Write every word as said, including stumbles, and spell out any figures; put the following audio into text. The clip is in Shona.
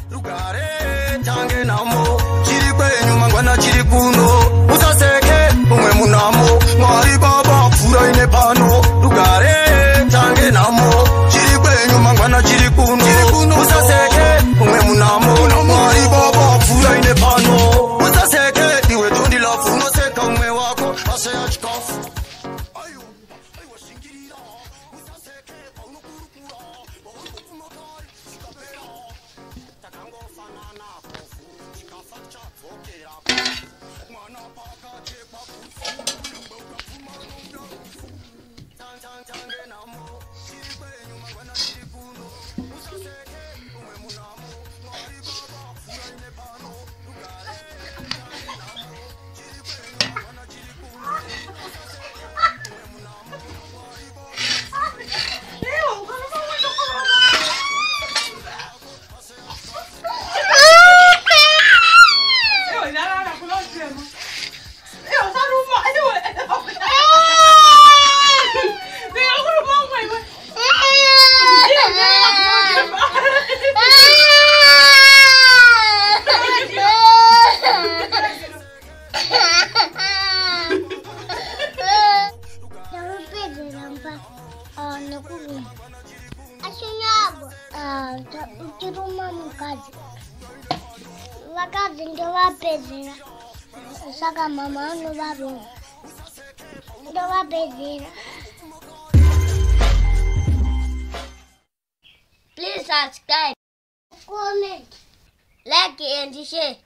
Rugare tange namo chiri kwenyu mangwana chiri kuno usaseke umwe munamo mwari baba pfura ine pano rugare tange namo chiri kwenyu mangwana chiri kuno usaseke umwe munamo mwari baba pfura ine pano usaseke iwe tondi lafu unoseka umwe wako ase ya chikafu ayo ayo shingirira usaseke pauno kurukura Saka mama no va bien. No va a pedir. Please subscribe, comment, like and share.